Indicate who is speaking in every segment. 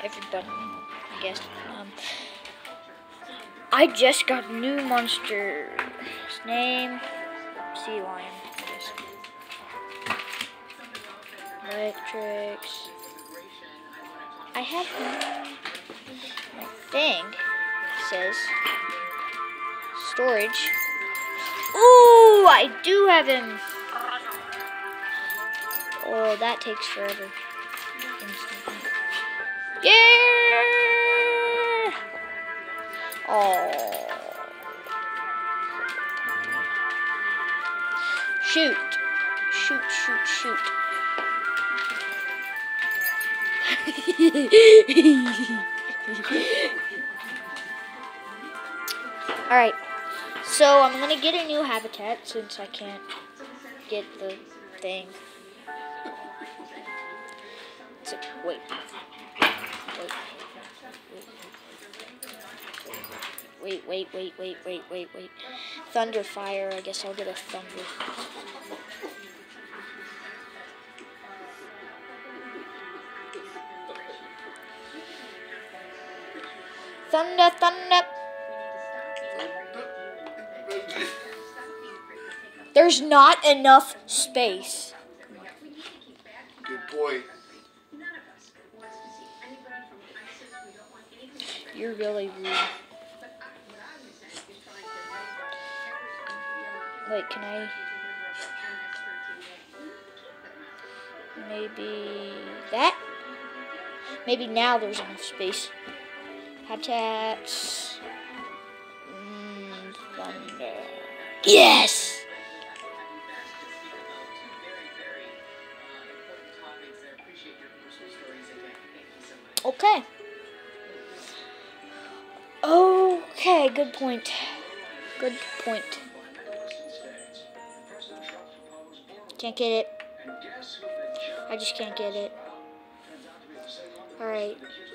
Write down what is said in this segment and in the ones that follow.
Speaker 1: everybody, I guess. I just got a new monster. His name, Sea Lion, I guess. Electrics. I have him. My thing says storage. Ooh, I do have him. Oh, that takes forever. Instantly. Yeah! Oh. Shoot. Shoot, shoot, shoot. Alright. So, I'm gonna get a new habitat since I can't get the thing. So, wait. Wait. Thunder fire. I guess I'll get a thunder. Thunder. There's not enough space.
Speaker 2: Good point.
Speaker 1: You're really rude. Wait, can I? Maybe that? Maybe now there's enough space. Habitats. Thunder. Yes! Okay. Okay, good point. Good point. Can't get it. I just can't get it. Alright.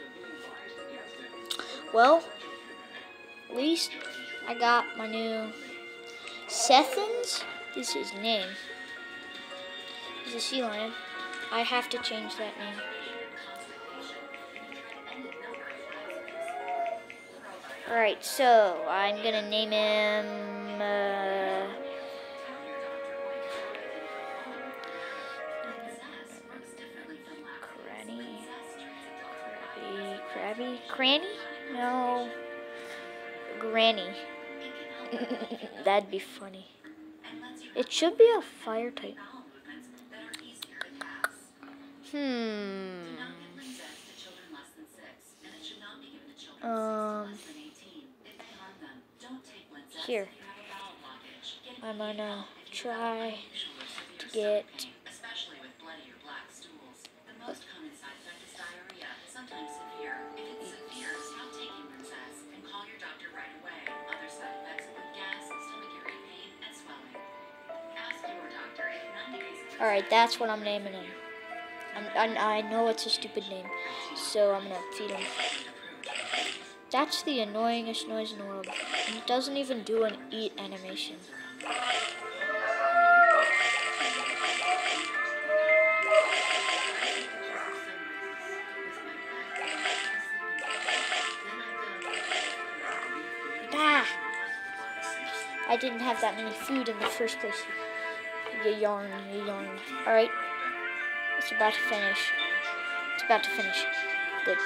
Speaker 1: Well, at least I got my new Sethens is his name. He's a sea lion. I have to change that name. Alright, so I'm gonna name him Cranny? No, Granny. That'd be funny. It should be a fire type. Here. I'm gonna try to get. Alright, that's what I'm naming him. I know it's a stupid name, so I'm gonna feed him. That's the annoyingest noise in the world. And it doesn't even do an eat animation. Ah! I didn't have that many food in the first place. You yarn. Alright. It's about to finish. Good.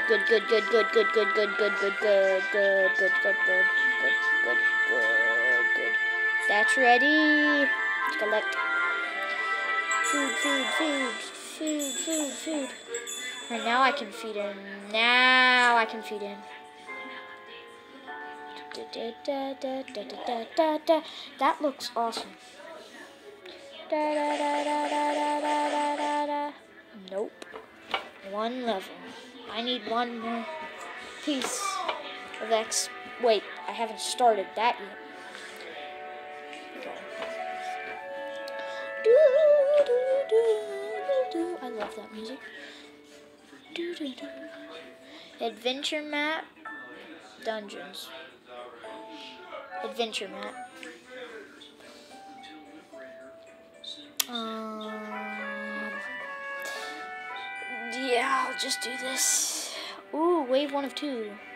Speaker 1: That's ready. Let's collect food. And now I can feed him. That looks awesome. Nope. One level. I need one more piece of X. Wait, I haven't started that yet. I love that music. Adventure map. Dungeons. Adventure map. Yeah, I'll just do this. wave one of two.